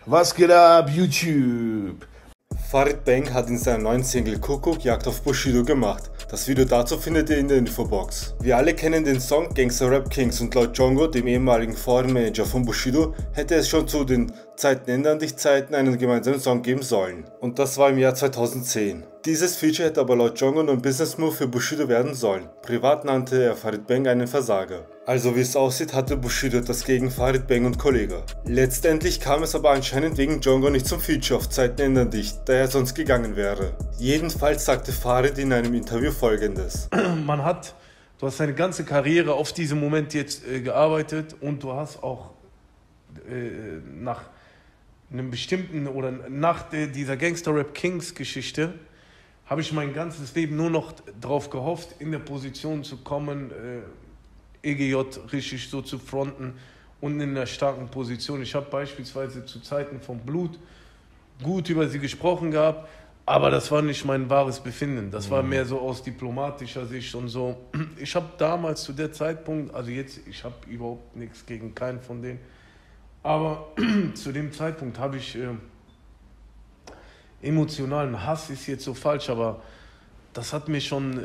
Was geht ab, YouTube? Farid Bang hat in seiner neuen Single Kuckuck Jagd auf Bushido gemacht. Das Video dazu findet ihr in der Infobox. Wir alle kennen den Song Gangsta Rap Kings und laut Djongo, dem ehemaligen Foreign Manager von Bushido, hätte es schon zu den Zeiten ändern dich Zeiten einen gemeinsamen Song geben sollen. Und das war im Jahr 2010. Dieses Feature hätte aber laut Djongo nur ein Business Move für Bushido werden sollen. Privat nannte er Farid Bang einen Versager. Also wie es aussieht, hatte Bushido etwas gegen Farid Bang und Kollege. Letztendlich kam es aber anscheinend wegen Djongo nicht zum Feature auf Zeiten ändern dich, da er sonst gegangen wäre. Jedenfalls sagte Farid in einem Interview folgendes. Du hast deine ganze Karriere auf diesen Moment jetzt gearbeitet und du hast auch nach einem bestimmten oder nach dieser Gangsta Rap Kings Geschichte habe ich mein ganzes Leben nur noch darauf gehofft, in der Position zu kommen, EGJ richtig so zu fronten und in einer starken Position. Ich habe beispielsweise zu Zeiten von Blut gut über sie gesprochen gehabt, aber das war nicht mein wahres Befinden. Das war mehr so aus diplomatischer Sicht und so. Ich habe damals zu der Zeitpunkt, also jetzt, ich habe überhaupt nichts gegen keinen von denen, aber zu dem Zeitpunkt habe ich emotionalen Hass, ist jetzt so falsch, aber das hat mir schon,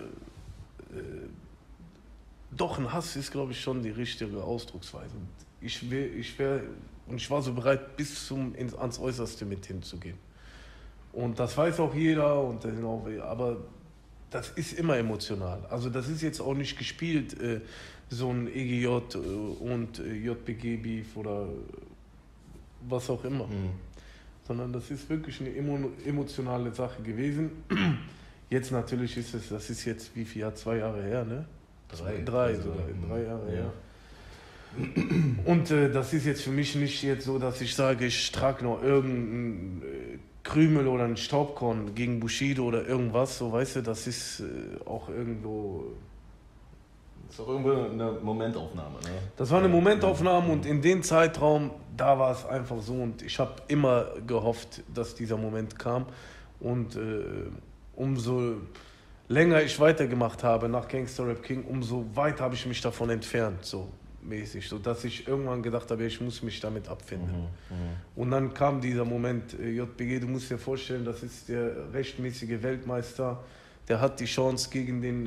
doch ein Hass ist, glaube ich, schon die richtige Ausdrucksweise. Und ich war so bereit, ans Äußerste mit hinzugehen. Und das weiß auch jeder, aber das ist immer emotional. Also das ist jetzt auch nicht gespielt, so ein EGJ und JPG-Beef oder was auch immer. Sondern das ist wirklich eine emotionale Sache gewesen. Jetzt natürlich das ist jetzt wie viel Jahr? 2 Jahre her, ne? Drei Jahre her. Und das ist jetzt für mich nicht jetzt so, dass ich sage, ich trage noch irgendeinen Krümel oder einen Staubkorn gegen Bushido oder irgendwas, so, weißt du, das ist auch irgendwo... Das ist auch irgendwo eine Momentaufnahme, ne? Das war eine Momentaufnahme und in dem Zeitraum, da war es einfach so und ich habe immer gehofft, dass dieser Moment kam und umso länger ich weitergemacht habe nach Gangsta Rap King, umso weiter habe ich mich davon entfernt, so mäßig, so dass ich irgendwann gedacht habe, ich muss mich damit abfinden. Und dann kam dieser Moment, JPG, du musst dir vorstellen, das ist der rechtmäßige Weltmeister, der hat die Chance gegen den,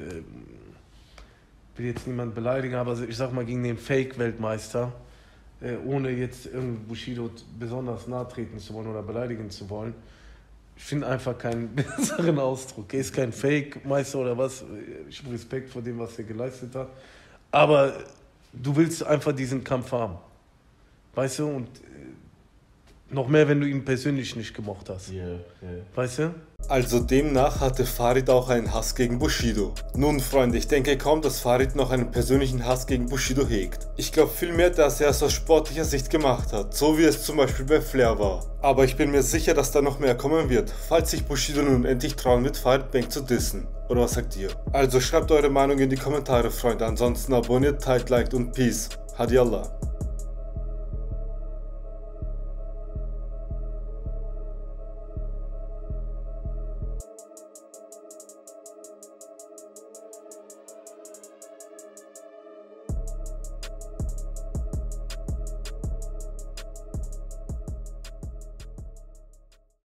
will jetzt niemand beleidigen, aber ich sag mal gegen den Fake-Weltmeister, ohne jetzt irgendwie Bushido besonders nahe treten zu wollen oder beleidigen zu wollen. Ich finde einfach keinen besseren Ausdruck. Er ist kein Fake-Meister oder was. Ich habe Respekt vor dem, was er geleistet hat. Aber du willst einfach diesen Kampf haben. Weißt du? Und noch mehr, wenn du ihn persönlich nicht gemocht hast. Weißt du? Also demnach hatte Farid auch einen Hass gegen Bushido. Nun Freunde, ich denke kaum, dass Farid noch einen persönlichen Hass gegen Bushido hegt. Ich glaube vielmehr, dass er es aus sportlicher Sicht gemacht hat, so wie es zum Beispiel bei Flair war. Aber ich bin mir sicher, dass da noch mehr kommen wird, falls sich Bushido nun endlich trauen wird, Farid Bang zu dissen. Oder was sagt ihr? Also schreibt eure Meinung in die Kommentare, Freunde, ansonsten abonniert, teilt, liked und Peace. Hadi Allah.